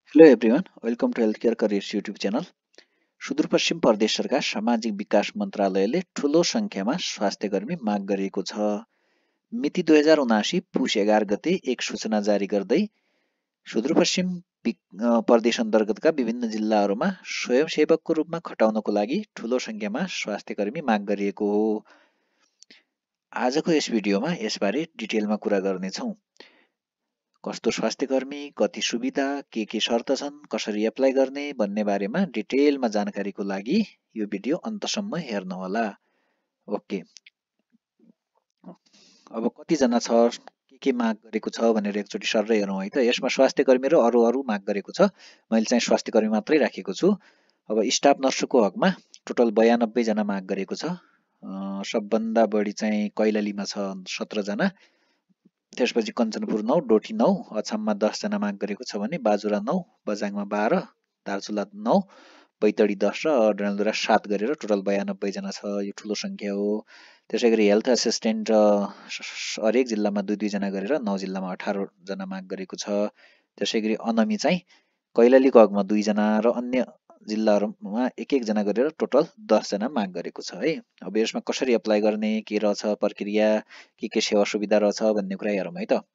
Hello everyone, welcome to Healthcare Careers YouTube channel. Sudurpashchim प्रदेश सरकार सामाजिक विकास मन्त्रालयले ठूलो संख्यामा स्वास्थ्य कर्मी माग गरेको छ। मिति 2079 पुस 11 गते एक सूचना जारी गर्दै सुदूरपश्चिम प्रदेश अन्तर्गतका विभिन्न जिल्लाहरूमा स्वयंसेवकको रूपमा खटाउनको लागि ठूलो संख्यामा स्वास्थ्य कर्मी माग गरिएको हो। आजको यस भिडियोमा यसबारे डिटेलमा कुरा गर्नेछौँ। कस्तो स्वास्थ्य कर्मी, कति सुविधा, के शर्त छन्, कसरी एप्लाई गर्ने भन्ने बारेमा डिटेलमा जानकारीको लागि यो भिडियो अन्तसम्म हेर्नुहोला। ओके, अब कतिजना छ, के माग गरेको छ भनेर एकचोटि सर हेरौँ है त। यसमा स्वास्थ्य कर्मी र अरू माग गरेको छ। मैले चाहिँ स्वास्थ्य कर्मी मात्रै राखेको छु। अब स्टाफ नर्सको हकमा टोटल 92 जना माग गरेको छ। सबभन्दा बढी चाहिँ कैलालीमा छ 17 जना, त्यसपछि कञ्चनपुर 9, डोटी 9, अछाममा 10 जना माग गरेको छ भने बाजुरा 9, बझाङमा 12, दार्चुला 9, बैतडी 10 र डडेलधुरा 7 गरेर टोटल 92 जना छ। यो ठुलो संख्या हो। त्यसैगरी हेल्थ असिस्टेन्ट हरेक जिल्लामा 2-2 जना गरेर 9 जिल्लामा 18 जना माग गरेको छ। त्यसैगरी अनमी चाहिँ कैलालीको हकमा 2 जना र अन्य जिल्लाहरूमा 1-1 जना गरेर टोटल 10 जना माग गरेको छ है। अब यसमा कसरी एप्लाई गर्ने, के रहेछ प्रक्रिया, के सेवा सुविधा रहेछ भन्ने कुरा हेरौँ है त।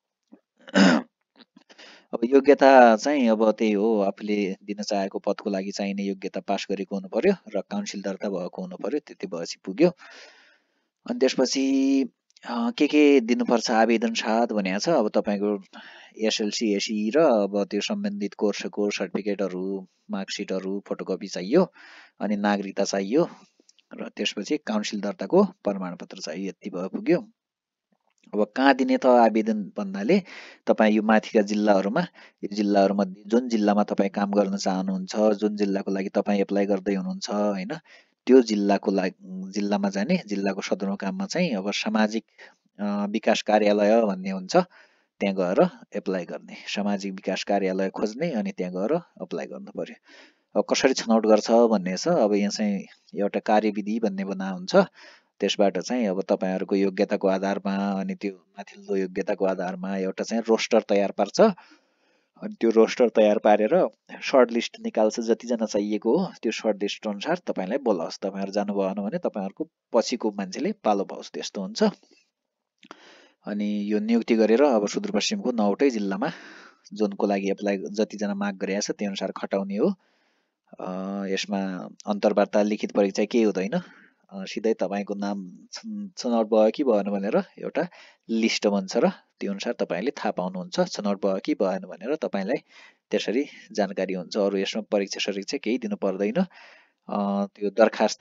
अब योग्यता चाहिँ अब त्यही हो, आफूले दिन चाहेको पदको लागि चाहिने योग्यता पास गरेको हुनु पर्यो र काउन्सिल दर्ता भएको हुनु पर्यो। त्यति भएपछि पुग्यो। अनि त्यसपछि के दिनुपर्छ आवेदन साथ भनेको छ। अब तपाईँको एसएलसी, एसई र अब त्यो सम्बन्धित कोर्सको सर्टिफिकेटहरू, मार्कसिटहरू, फोटोकपी चाहियो, अनि नागरिकता चाहियो र त्यसपछि काउन्सिल दर्ताको प्रमाणपत्र चाहियो। यति भयो पुग्यो। अब कहाँ दिने त आवेदन भन्नाले तपाईँ यो माथिका जिल्लाहरूमा, यो जिल्लाहरूमध्ये जुन जिल्लामा तपाईँ काम गर्न चाहनुहुन्छ, जुन जिल्लाको लागि तपाईँ एप्लाई गर्दै हुनुहुन्छ होइन, त्यो जिल्लामा जाने, जिल्लाको सदरमुकाममा चाहिँ अब सामाजिक विकास कार्यालय भन्ने हुन्छ, त्यहाँ गएर एप्लाई गर्ने। सामाजिक विकास कार्यालय खोज्ने अनि त्यहाँ गएर एप्लाई गर्नु पर्यो। अब कसरी छनौट गर्छ भन्ने छ। अब यहाँ चाहिँ एउटा कार्यविधि भन्ने बना हुन्छ। त्यसबाट चाहिँ अब तपाईँहरूको योग्यताको आधारमा अनि त्यो माथिल्लो योग्यताको आधारमा एउटा चाहिँ रोस्टर तयार पार्छ। अनि त्यो रोस्टर तयार पारेर सर्ट लिस्ट निकाल्छ। जतिजना चाहिएको हो त्यो सर्ट लिस्ट अनुसार तपाईँलाई बोलाओस्। तपाईँहरू जानु भएन भने तपाईँहरूको पछिको मान्छेले पालो पाओस्, त्यस्तो हुन्छ। अनि यो नियुक्ति गरेर अब सुदूरपश्चिमको 9वटै जिल्लामा जुनको लागि एप्लाई जतिजना माग गरेको छ त्यो अनुसार खटाउने हो। यसमा अन्तर्वार्ता, लिखित परीक्षा केही हुँदैन। सिधै तपाईँको नाम छनौट भयो कि भएन भनेर एउटा लिस्ट बन्छ र त्यो अनुसार तपाईँले थाहा पाउनुहुन्छ छनौट भयो कि भएन भनेर। तपाईँलाई त्यसरी जानकारी हुन्छ। अरू यसमा परीक्षा सरीक्षा केही दिनु पर्दैन। त्यो दरखास्त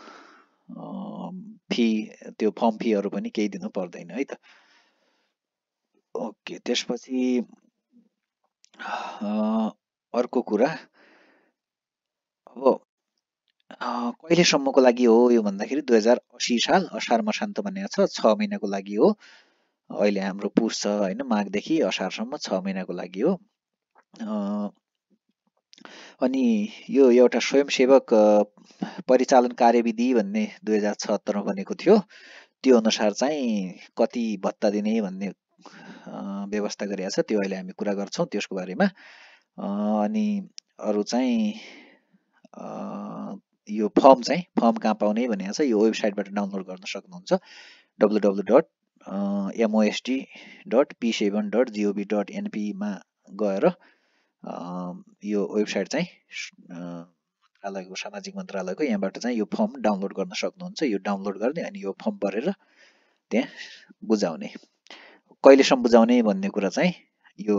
फी, त्यो फर्म फीहरू पनि केही दिनु पर्दैन है त। ओके, त्यसपछि अर्को कुरा, अब कहिलेसम्मको लागि हो यो भन्दाखेरि 2080 साल असार मसान्त भनेको छ, 6 महिनाको लागि हो। अहिले हाम्रो पुस छ होइन, माघदेखि असारसम्म 6 महिनाको लागि हो। अनि यो एउटा स्वयंसेवक परिचालन कार्यविधि भन्ने 2076 मा बनेको थियो। त्यो अनुसार चाहिँ कति भत्ता दिने भन्ने व्यवस्था गरिएको छ। त्यो अहिले हामी कुरा गर्छौँ त्यसको बारेमा। अनि अरू चाहिँ यो फर्म कहाँ पाउने भनेको छ। यो वेबसाइटबाट डाउनलोड गर्न सक्नुहुन्छ। www.most.p7.gov.np मा गएर यो वेबसाइट चाहिँ मन्त्रालयको, सामाजिक मन्त्रालयको, यहाँबाट चाहिँ यो फर्म डाउनलोड गर्न सक्नुहुन्छ। यो डाउनलोड गर्ने अनि यो फर्म भरेर त्यहाँ बुझाउने। कहिलेसम्म बुझाउने भन्ने कुरा चाहिँ यो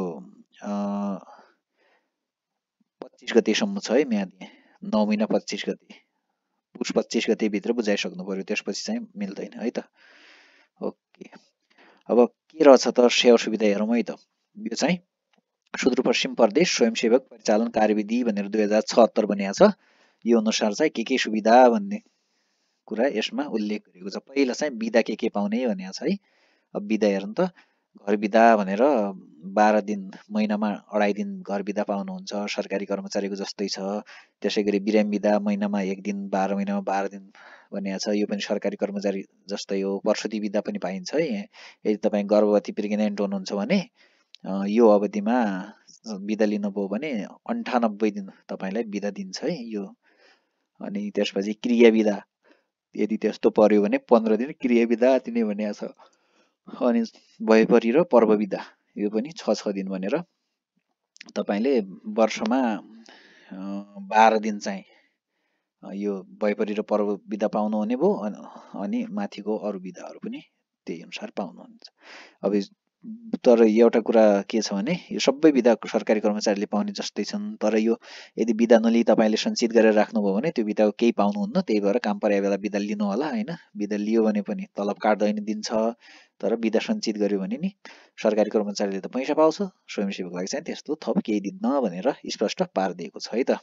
25 गतेसम्म छ है म्याद। 9 महिना 25 गते, पुस 25 गते भित्र बुझाइसक्नु पर्यो, त्यसपछि चाहिँ मिल्दैन है त। ओके, अब के रहेछ त सेवा सुविधा हेरौँ है त। यो चाहिँ सुदूरपश्चिम प्रदेश स्वयंसेवक परिचालन कार्यविधि भनेर 2076 बनिएको छ। यो अनुसार चाहिँ के सुविधा भन्ने कुरा यसमा उल्लेख गरेको छ। पहिला चाहिँ बिदा के पाउने भनेको छ है। अब बिदा हेर्नु त, घर बिदा भनेर 12 दिन, महिनामा 2.5 दिन घर बिदा पाउनुहुन्छ, सरकारी कर्मचारीको जस्तै छ। त्यसै गरी बिरामी बिदा महिनामा 1 दिन, 12 महिनामा 12 दिन भनेको छ। यो पनि सरकारी कर्मचारी जस्तै हो। प्रसुति बिदा पनि पाइन्छ है। यदि तपाईँ गर्भवती प्रेग्नेन्ट हुनुहुन्छ भने यो अवधिमा बिदा लिनुभयो भने 98 दिन तपाईलाई बिदा दिन्छ है यो। अनि त्यसपछि क्रिया बिदा यदि त्यस्तो पर्यो भने 15 दिन क्रिया बिदा दिने भनेको छ। अनि भएपरि र पर्व बिदा यो पनि 6 दिन भनेर तपाईले वर्षमा 12 दिन चाहिँ यो भएपरि र पर्व बिदा पाउनुहुने भयो। अनि माथिको अरू बिदाहरू पनि त्यही अनुसार पाउनुहुन्छ। अब तर एउटा कुरा के छ भने यो सबै बिदा सरकारी कर्मचारीले पाउने जस्तै छन्। तर यो यदि बिदा नलिई तपाईले सञ्चित गरेर राख्नुभयो भने त्यो बिदाको केही पाउनुहुन्न। त्यही भएर काम परेको बेला बिदा लिनु होला हैन। बिदा लियो भने पनि तलब काट्दैन दिन्छ। तर बिदा सञ्चित गर्यो भने नि सरकारी कर्मचारीले त पैसा पाउँछ, स्वयंसेवकको लागि चाहिँ त्यस्तो थप केही दिन्न भनेर स्पष्ट पारिदिएको छ है त।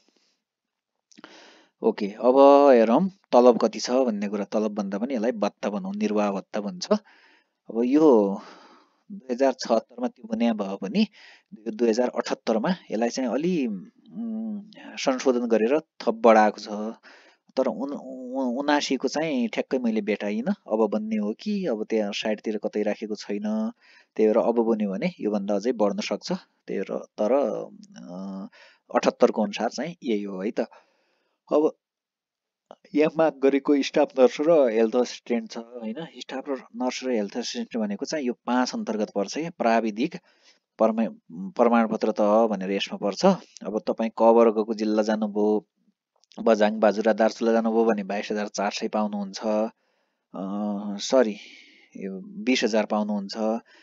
ओके, अब हेरौँ तलब कति छ भन्ने कुरा। तलब भन्दा पनि यसलाई भत्ता भनौँ, निर्वाह भत्ता भन्छ। अब यो 2076 मा त्यो बन्या भए पनि 2078 मा यसलाई चाहिँ अलि संशोधन गरेर थप बढाएको छ। तर 79 को चाहिँ ठ्याक्कै मैले भेटाइनँ। अब बन्ने हो कि अब त्यहाँ साइडतिर कतै राखेको छैन। त्यही भएर अब बन्यो भने योभन्दा अझै बढ्न सक्छ। त्यही भएर तर 78 को अनुसार चाहिँ यही हो है त। अब यहाँ माग गरेको स्टाफ नर्स र हेल्थ असिस्टेन्ट छ हैन। स्टाफ र नर्स र हेल्थ असिस्टेन्ट भनेको चाहिँ यो 5 अन्तर्गत पर्छ। प्राविधिक प्रमाणपत्र त भनेर यसमा पर्छ। अब तपाईँ क वर्गको जिल्ला जानुभयो, बझाङ बाजुरा दार्चुला जानुभयो भने 22,400 पाउनुहुन्छ। सरी 20,000 पाउनुहुन्छ।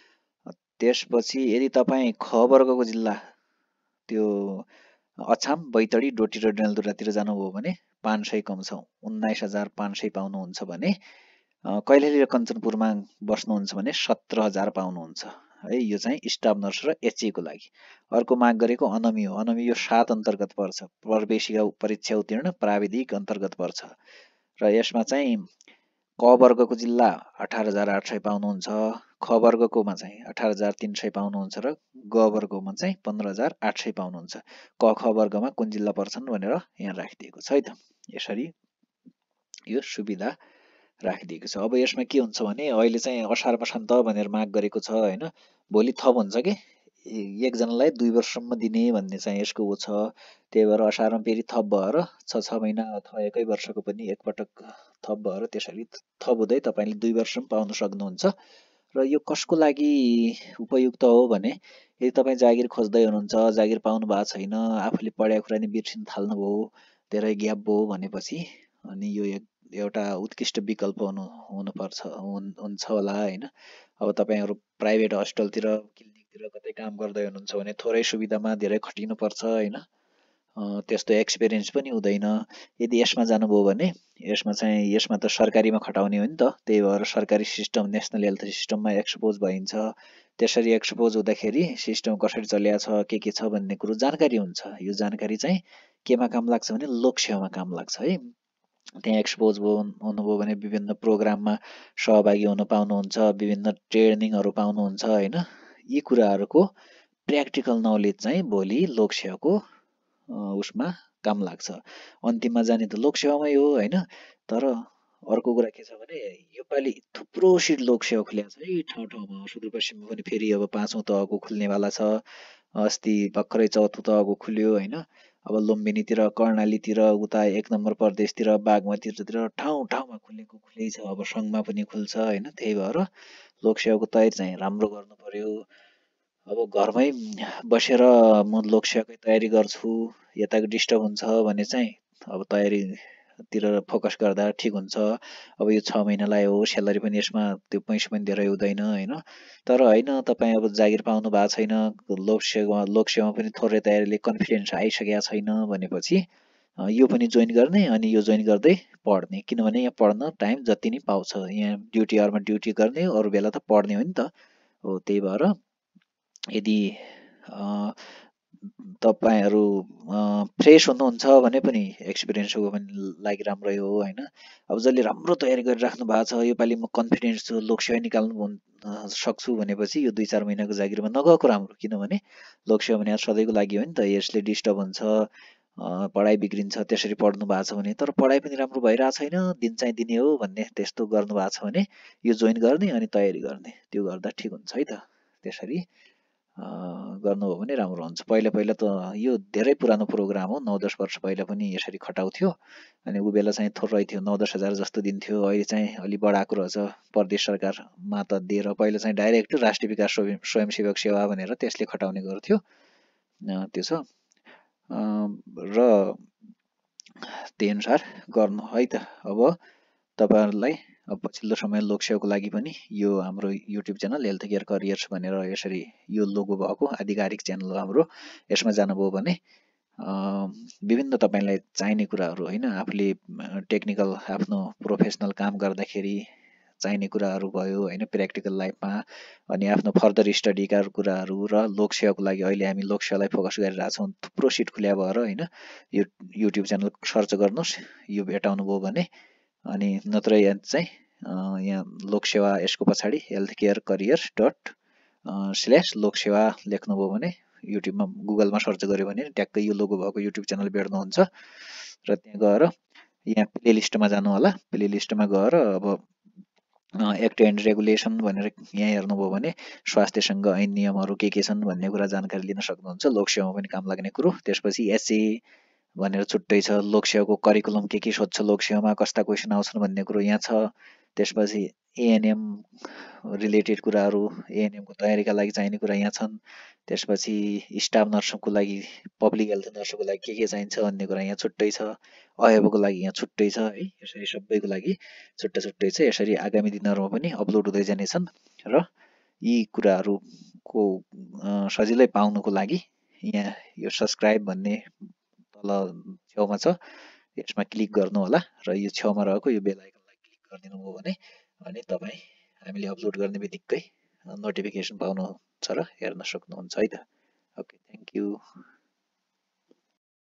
त्यसपछि यदि तपाईँ ख वर्गको जिल्ला त्यो अछाम बैतडी डोटी र डडेलधुरातिर जानुभयो भने 500 कम छ, 19,500 पाउनुहुन्छ भने कैलाली र कञ्चनपुरमा बस्नुहुन्छ भने 17,000 पाउनुहुन्छ है। यो चाहिँ स्टाफ नर्स र एचए को लागि। अर्को माग गरेको अनमी हो। अनमी यो 7 अन्तर्गत पर्छ। प्रवेशिका परीक्षा उत्तीर्ण प्राविधिक अन्तर्गत पर्छ र यसमा चाहिँ क वर्गको जिल्ला 18,800 पाउनुहुन्छ, ख वर्गकोमा चाहिँ 18,300 पाउनुहुन्छ र ग वर्गमा चाहिँ 15,800 पाउनुहुन्छ। क ख वर्गमा कुन जिल्ला पर्छन् भनेर यहाँ राखिदिएको छ है त। यसरी यो सुविधा राखिदिएको छ। अब यसमा के हुन्छ भने अहिले चाहिँ असार मसान्त भनेर माग गरेको छ हैन। भोलि थप हुन्छ के एकजनालाई 2 वर्षसम्म दिने भन्ने चाहिँ यसको छ। त्यही भएर असारमा फेरि थप भएर 6 महिना अथवा एकै वर्षको पनि एकपटक थप भएर त्यसरी थप हुँदै तपाईले 2 वर्षसम्म पाउन सक्नुहुन्छ। र यो कसको लागि उपयुक्त हो भने यदि तपाईँ जागिर खोज्दै हुनुहुन्छ, जागिर पाउनु भएको छैन, आफूले पढेको कुरा नि बिर्सिन थाल्नुभयो, धेरै ग्याप भयो भनेपछि अनि यो एउटा उत्कृष्ट विकल्प हुन्छ होला हैन। अब तपाईहरु प्राइभेट हस्पिटलतिर क्लिनिकतिर कतै काम गर्दै हुनुहुन्छ भने थोरै सुविधामा धेरै खटिनु पर्छ हैन। त्यस्तो एक्सपिरियन्स पनि हुँदैन। यदि यसमा जानुभयो भने यसमा त सरकारीमा खटाउने हो नि त। त्यही भएर सरकारी सिस्टम नेशनल हेल्थ सिस्टममा एक्सपोज भइन्छ। त्यसरी एक्सपोज हुँदाखेरि सिस्टम कसरी चलिएको छ के छ भन्ने कुरो जानकारी हुन्छ। यो जानकारी चाहिँ केमा काम लाग्छ भने लोकसेवामा काम लाग्छ है। त्यहाँ एक्सपोज हुनुभयो भने विभिन्न प्रोग्राममा सहभागी हुन पाउनुहुन्छ, विभिन्न ट्रेनिङहरू पाउनुहुन्छ हैन। यी कुराहरूको प्र्याक्टिकल नलेज चाहिँ भोलि लोकसेवाको उसमा काम लाग्छ। अन्तिममा जाने त लोकसेवामै हो हैन। तर अर्को कुरा के छ भने योपालि थुप्रो सिट लोकसेवा खुलेको छ है ठाउँ ठाउँमा। सुदूरपश्चिममा पनि फेरि अब 5औं तहको खुल्नेवाला छ। अस्ति भर्खरै 4थो तहको खुल्यो हैन। अब लुम्बिनीतिर, कर्णालीतिर, उता 1 नम्बर प्रदेशतिर, बागमतीतिर ठाउँ ठाउँमा खुलै छ। अब सङ्घमा पनि खुल्छ हैन। त्यही भएर लोकसेवाको तयारी चाहिँ राम्रो गर्नु पर्यो। अब घरमै बसेर म लोकसेवाकै तयारी गर्छु, यताको डिस्टर्ब हुन्छ भने चाहिँ अब तयारीतिर फोकस गर्दा ठिक हुन्छ। अब यो 6 महिनालाई हो, स्यालेरी पनि यसमा त्यो पैसा पनि धेरै हुँदैन हैन। तर हैन तपाईँ अब जागिर पाउनु भएको छैन, लोकसेवा पनि थोरै तयारीले कन्फिडेन्स आइसकेको छैन भनेपछि यो पनि जोइन गर्ने अनि यो जोइन गर्दै पढ्ने। किनभने यहाँ पढ्न टाइम जति नै पाउँछ, यहाँ ड्युटी आवरमा ड्युटी गर्ने, अरू बेला त पढ्ने हो नि त। हो त्यही भएर यदि तपाईहरु फ्रेस हुनुहुन्छ भने पनि एक्सपिरियन्सको पनि लागि राम्रै हो हैन। अब जसले राम्रो तयारी गरिराख्नु भएको छ, योपालि म कन्फिडेन्स छु लोकसेवा निकाल्नु सक्छु भनेपछि यो 2-4 महिनाको जागिरमा नगएको राम्रो। किनभने लोकसेवा भने सधैँको लागि हो नि त। यसले डिस्टर्ब हुन्छ, पढाइ बिग्रिन्छ। त्यसरी पढ्नु भएको छ भने तर पढाइ पनि राम्रो भइरहेको छैन, दिन चाहिँ दिने हो भन्ने त्यस्तो गर्नु भएको छ भने यो जोइन गर्ने अनि तयारी गर्ने, त्यो गर्दा ठिक हुन्छ है त। त्यसरी गर्नुभयो भने राम्रो हुन्छ। पहिला पहिला त यो धेरै पुरानो प्रोग्राम हो, 9-10 वर्ष पहिला पनि यसरी खटाउँथ्यो अनि ऊ बेला चाहिँ थोरै थियो, 9-10 हजार जस्तो दिन्थ्यो। अहिले चाहिँ अलि बढाएको रहेछ प्रदेश सरकारमा त दिएर। पहिला चाहिँ डाइरेक्ट राष्ट्रिय विकास स्वयंसेवक सेवा भनेर त्यसले खटाउने गर्थ्यो। त्यो छ र त्यही अनुसार गर्नु है त। अब तपाईँहरूलाई पछिल्लो समय लोकसेवाको लागि पनि यो हाम्रो YouTube channel health care careers भनेर यसरी यो लोगो भएको आधिकारिक च्यानल हो हाम्रो। यसमा जानुभयो भने विभिन्न तपाईँलाई चाहिने कुराहरू होइन, आफूले टेक्निकल आफ्नो प्रोफेसनल काम गर्दाखेरि चाहिने कुराहरू भयो होइन, प्र्याक्टिकल लाइफमा अनि आफ्नो फर्दर स्टडीका कुराहरू र लोकसेवाको लागि अहिले हामी लोकसेवालाई फोकस गरिरहेछौँ। थुप्रो सिट खुल्या भएर होइन, यो युट्युब च्यानल सर्च गर्नुहोस्, यो भेटाउनु भयो भने। अनि नत्र चाहिँ यहाँ लोकसेवा, यसको पछाडि हेल्थ केयर करियर्स / लोकसेवा लेख्नुभयो भने युट्युबमा गुगलमा सर्च गर्यो भने ट्याक्कै यो लोगो भएको युट्युब च्यानल भेट्नुहुन्छ। र त्यहाँ गएर यहाँ प्ले लिस्टमा जानु होला। प्ले लिस्टमा गएर अब एक्ट एन्ड रेगुलेसन भनेर यहाँ हेर्नुभयो भने स्वास्थ्यसँग ऐन नियमहरू के छन् भन्ने कुरा जानकारी लिन सक्नुहुन्छ। लोकसेवामा पनि काम लाग्ने कुरो। त्यसपछि एसए भनेर छुट्टै छ। लोकसेवाको करिकुलम के सोध्छ, लोकसेवामा कस्ता क्वेसन आउँछन् भन्ने कुरो यहाँ छ। त्यसपछि एएनएम रिलेटेड कुराहरू, एएनएमको तयारीका लागि चाहिने कुरा यहाँ छन्। त्यसपछि स्टाफ नर्सको लागि, पब्लिक हेल्थ नर्सको लागि के चाहिन्छ भन्ने कुरा यहाँ छुट्टै छ। अयबको लागि यहाँ छुट्टै छ है। यसरी सबैको लागि छुट्टै छुट्टै छ। यसरी आगामी दिनहरूमा पनि अपलोड हुँदै जानेछन्। र यी कुराहरूको सजिलै पाउनुको लागि यहाँ यो सब्सक्राइब भन्ने तल छेउमा छ, यसमा क्लिक गर्नु होला। र यो छेउमा रहेको यो बेल आइकनलाई क्लिक गरिदिनु भयो भने अनि तपाईँ हामीले अपलोड गर्ने बित्तिकै नोटिफिकेसन पाउनुहुन्छ र हेर्न सक्नुहुन्छ है त। Okay, thank you.